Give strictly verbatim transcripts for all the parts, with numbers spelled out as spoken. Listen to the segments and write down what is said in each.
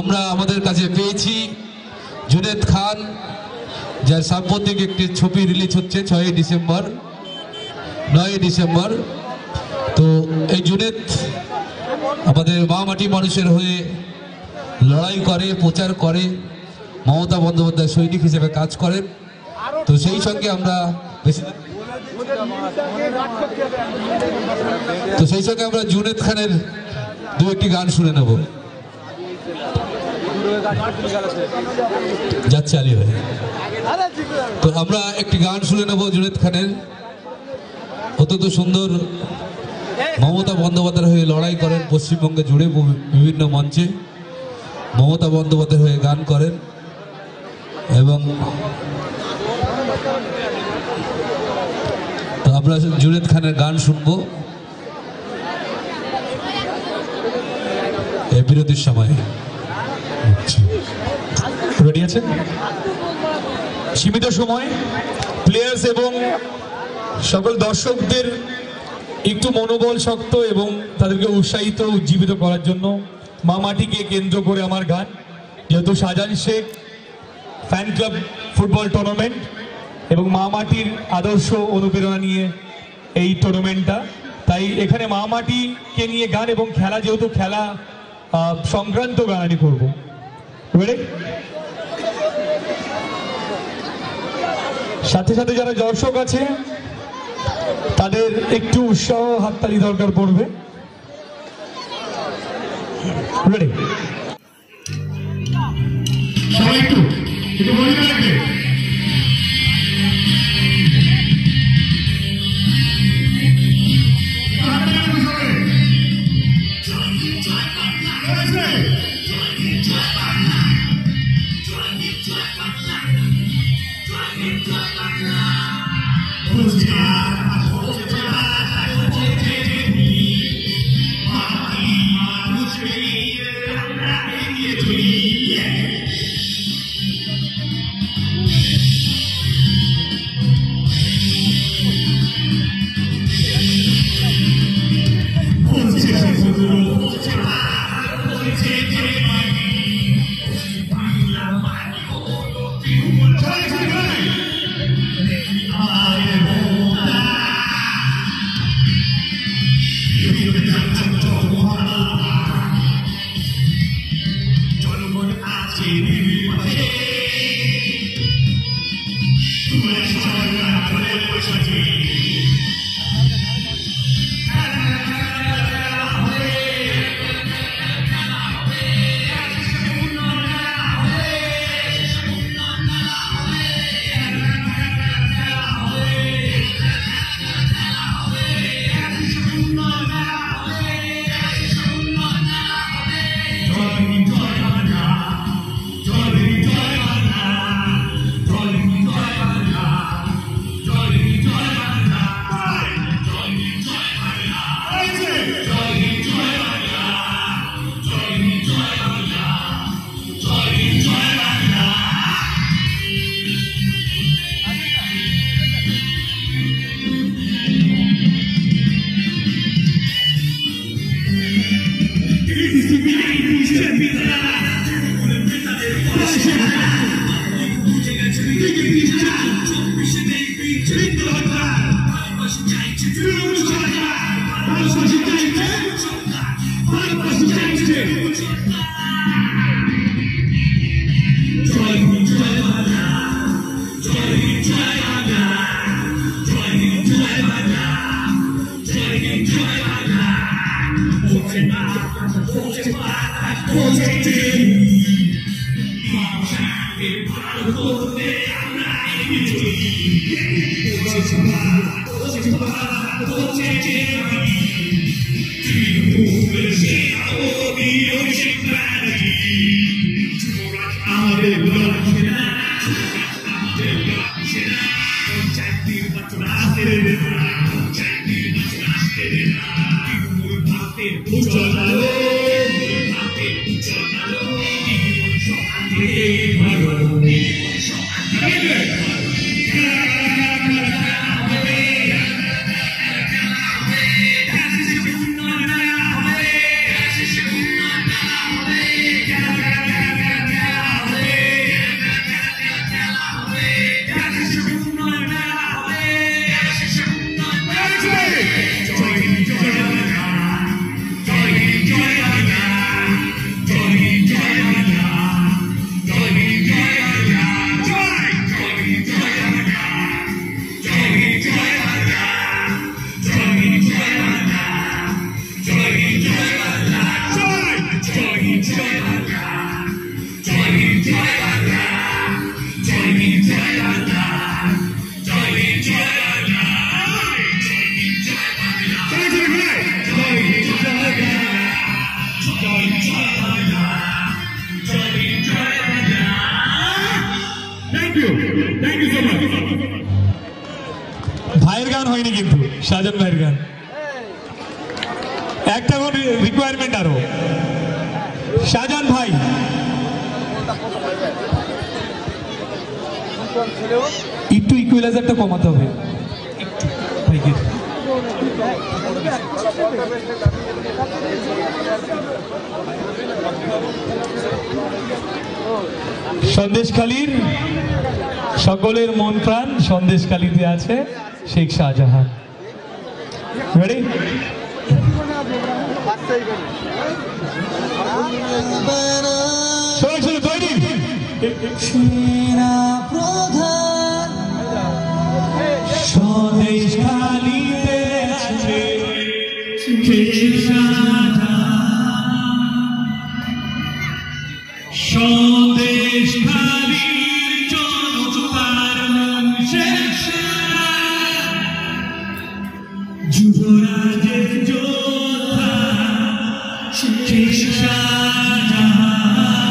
আমরা আমাদের কাছে পেয়েছি জুনেদ খান, যার সাম্প্রতিক একটি ছবি রিলিজ হচ্ছে ছয়ই ডিসেম্বর নয়ই ডিসেম্বর। তো এই জুনেদ আমাদের মা মাটি মানুষের হয়ে লড়াই করে, প্রচার করে, মমতা বন্দ্যোপাধ্যায় সৈনিক হিসেবে কাজ করেন। তো সেই সঙ্গে আমরা বেশি তো সেই সঙ্গে আমরা জুনেদ খানের দু একটি গান শুনে নেব। যাচ্ছে আলী ভাই, তো আমরা একটি গান শুনে নেব জুনেদ খানের। অত্যন্ত সুন্দর, মমতা বন্দ্যোপাধ্যায়ের হয়ে লড়াই করেন, পশ্চিমবঙ্গে জুড়ে বিভিন্ন মঞ্চে মমতা বন্দ্যোপাধ্যায়ের হয়ে গান করেন এবং তো আমরা জুনেদ খানের গান শুনবো এই বিরতির সময়। রেডি আছে? সীমিত সময় প্লেয়ার্স এবং সকল দর্শকদের একটু মনোবল শক্ত এবং তাদেরকে উৎসাহিত উজ্জীবিত করার জন্য মা মাটিকে কেন্দ্র করে আমার গান। যেহেতু Shahjahan Sheikh fan club football tournament এবং মা মাটির আদর্শ অনুপ্রেরণা নিয়ে এই টুর্নামেন্টটা, তাই এখানে মা মাটিকে নিয়ে গান এবং খেলা, যেহেতু খেলা সংক্রান্ত গান আমি করবো। সাথে সাথে যারা দর্শক আছে তাদের একটু উৎসাহ, হাততালি দরকার পড়বে। রেডি? সবাই একটু একটু বলি না নাকি? Yeah. ভাইয়ের গান হয়নি কিন্তু শাহজাহান ভাইয়ের গান একটা কোন রিকোয়ারমেন্ট আরো শাহজাহান ভাই একটু ইকুয়ালাইজারটা কমাতে হবে সন্দেশখালীর সকলের মন প্রাণ সন্দেশখালীতে আছে শেখ শাহজাহান রেডি সবাই শুনে তৈরি সন্দেশখালীতে আছে শেখ শাহজাহান সন্দেশখালীর জনতার যুবরাজের যোদ্ধা শেখ শাহজাহান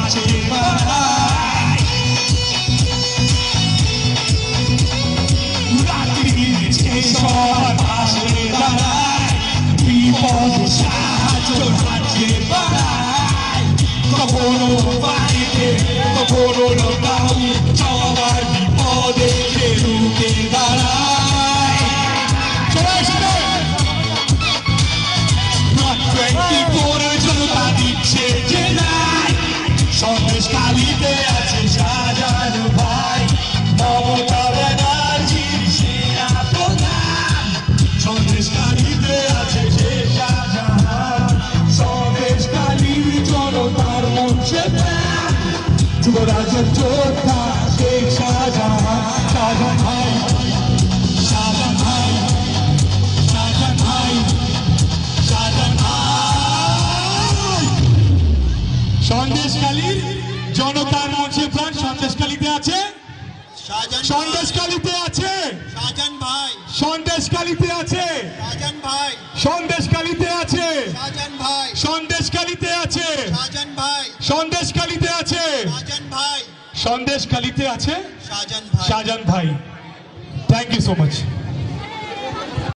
ধাঁচে বাড়ায় রাত্রির স্টেশন পাশে দাঁড়ায় বিপদ সাহায্য ধাঁচে বাড়ায় কখনো বাড়িতে কখনো লকডাউন সবার বিপদে সে রুখে দাঁড়ায় সবাই সাথে টোয়েন্টি ফোর জনতা দিচ্ছে যে নাই সন্দেশ কালিতে আছে শাহজাহান ভাই মমতা ব্যানার্জির সেনা প্রধান সন্দেশ কালিতে আছে যে শাহজাহান সন্দেশ কালীর জনতার মঞ্চে যুবরাজের যোদ্ধা শেখ শাহজাহান শাহজাহান ভাই শাহজাহান ভাই শাহজাহান ভাই সন্দেশখালীর জনতার মঞ্চে প্রাণ সন্দেশখালীতে আছে সন্দেশখালীতে আছে শাহজাহান ভাই সন্দেশখালীতে আছে শাহজাহান ভাই সন্দেশখালীতে আছে শাহজাহান ভাই সন্দেশখালীতে আছে শাহজাহান ভাই সন্দেশখালীতে আছে শাহজাহান ভাই সন্দেশখালীতে আছে শাহজাহান ভাই শাহজাহান ভাই থ্যাংক ইউ সো মাচ